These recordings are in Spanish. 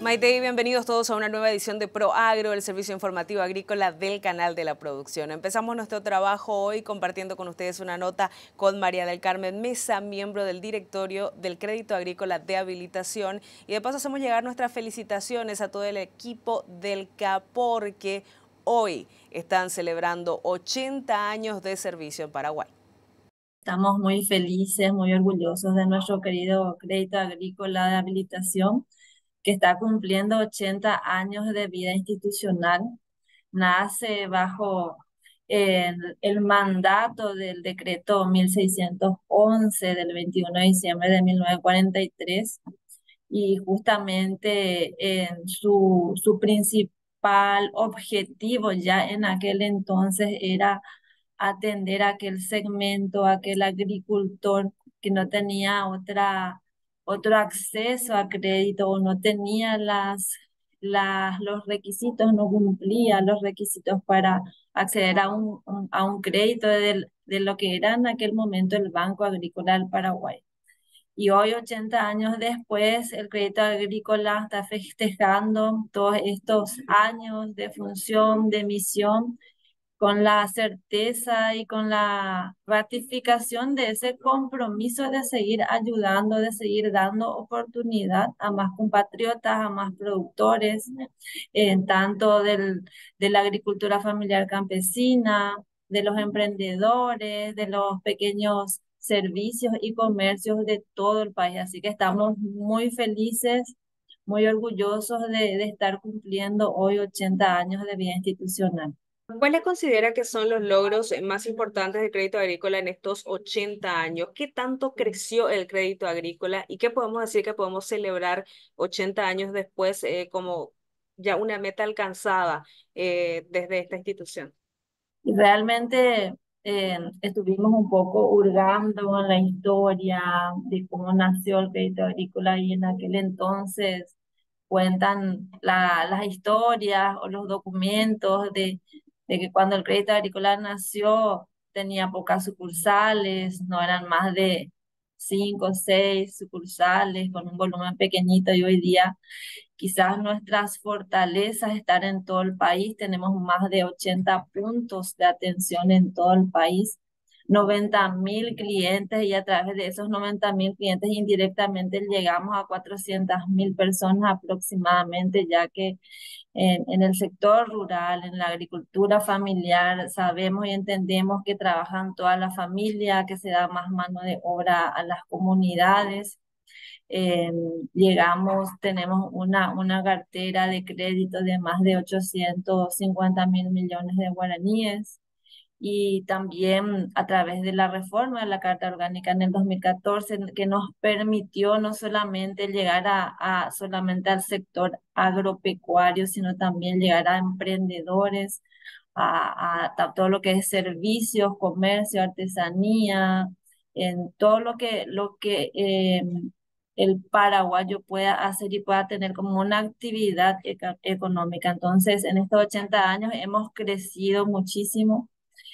Maite, y bienvenidos todos a una nueva edición de ProAgro, el servicio informativo agrícola del canal de la producción. Empezamos nuestro trabajo hoy compartiendo con ustedes una nota con María del Carmen Mesa, miembro del directorio del Crédito Agrícola de Habilitación. Y de paso hacemos llegar nuestras felicitaciones a todo el equipo del CAP porque hoy están celebrando 80 años de servicio en Paraguay. Estamos muy felices, muy orgullosos de nuestro querido Crédito Agrícola de Habilitación, que está cumpliendo 80 años de vida institucional. Nace bajo el mandato del decreto 1611 del 21 de diciembre de 1943 y justamente su principal objetivo ya en aquel entonces era atender a aquel segmento, a aquel agricultor que no tenía otro acceso a crédito o no tenía los requisitos, no cumplía los requisitos para acceder a un crédito de lo que era en aquel momento el Banco Agrícola del Paraguay. Y hoy, 80 años después, el Crédito Agrícola está festejando todos estos años de función, de misión, con la certeza y con la ratificación de ese compromiso de seguir ayudando, de seguir dando oportunidad a más compatriotas, a más productores, tanto de la agricultura familiar campesina, de los emprendedores, de los pequeños servicios y comercios de todo el país. Así que estamos muy felices, muy orgullosos de estar cumpliendo hoy 80 años de vida institucional. ¿Cuáles considera que son los logros más importantes del crédito agrícola en estos 80 años? ¿Qué tanto creció el crédito agrícola y qué podemos decir que podemos celebrar 80 años después como ya una meta alcanzada desde esta institución? Y realmente estuvimos un poco hurgando en la historia de cómo nació el crédito agrícola y en aquel entonces cuentan las historias o los documentos de que cuando el crédito agrícola nació tenía pocas sucursales, no eran más de 5 o 6 sucursales con un volumen pequeñito y hoy día quizás nuestras fortalezas están en todo el país. Tenemos más de 80 puntos de atención en todo el país, 90.000 clientes y a través de esos 90.000 clientes indirectamente llegamos a 400.000 personas aproximadamente, ya que en el sector rural, en la agricultura familiar, sabemos y entendemos que trabajan toda la familia, que se da más mano de obra a las comunidades. eh, Tenemos una cartera de crédito de más de 850.000 millones de guaraníes y también a través de la reforma de la Carta Orgánica en el 2014 que nos permitió no solamente llegar solamente al sector agropecuario, sino también llegar a emprendedores, a todo lo que es servicios, comercio, artesanía, en todo lo que el paraguayo pueda hacer y pueda tener como una actividad económica. Entonces, en estos 80 años hemos crecido muchísimo,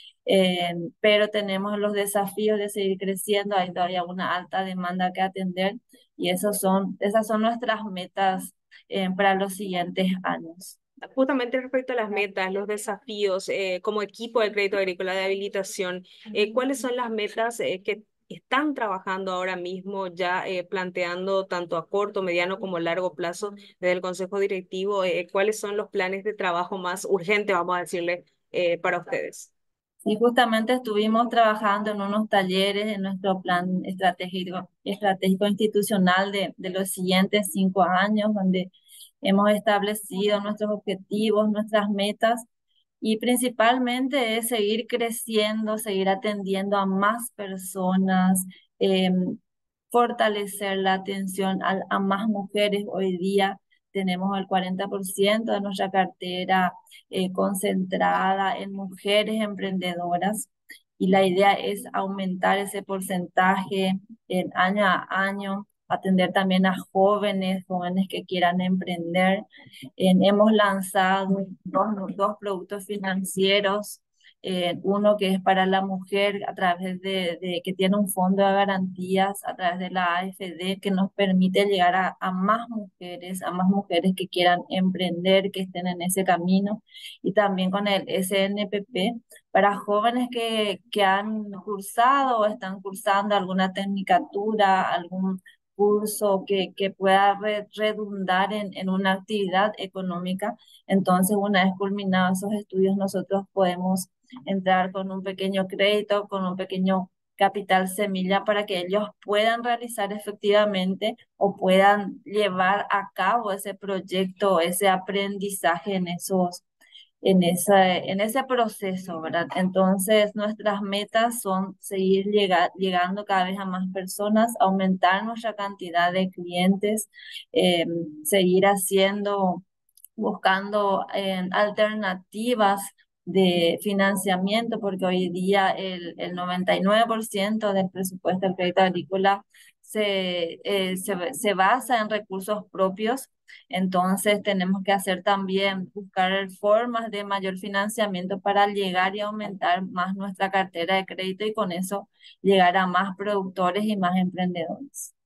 pero tenemos los desafíos de seguir creciendo, hay todavía una alta demanda que atender y esas son nuestras metas para los siguientes años. Justamente respecto a las metas, los desafíos, como equipo del Crédito Agrícola de Habilitación, ¿cuáles son las metas que están trabajando ahora mismo, ya planteando tanto a corto, mediano como largo plazo desde el Consejo Directivo? ¿Cuáles son los planes de trabajo más urgentes, vamos a decirle, para ustedes? Y justamente estuvimos trabajando en unos talleres en nuestro plan estratégico institucional de los siguientes 5 años, donde hemos establecido nuestros objetivos, nuestras metas, y principalmente es seguir creciendo, seguir atendiendo a más personas, fortalecer la atención a más mujeres. Hoy día tenemos el 40% de nuestra cartera concentrada en mujeres emprendedoras y la idea es aumentar ese porcentaje en año a año, atender también a jóvenes que quieran emprender. Hemos lanzado dos productos financieros Uno que es para la mujer a través que tiene un fondo de garantías a través de la AFD que nos permite llegar a más mujeres que quieran emprender, que estén en ese camino. Y también con el SNPP para jóvenes que han cursado o están cursando alguna tecnicatura, algún curso que pueda redundar en una actividad económica. Entonces, una vez culminados esos estudios, nosotros podemos entrar con un pequeño crédito, con un pequeño capital semilla para que ellos puedan realizar efectivamente o puedan llevar a cabo ese proyecto, ese aprendizaje en ese proceso, ¿verdad? Entonces, nuestras metas son seguir llegando cada vez a más personas, aumentar nuestra cantidad de clientes, eh, seguir buscando alternativas de financiamiento, porque hoy día el 99% del presupuesto del crédito agrícola se basa en recursos propios. Entonces tenemos que hacer también, buscar formas de mayor financiamiento para llegar y aumentar más nuestra cartera de crédito y con eso llegar a más productores y más emprendedores.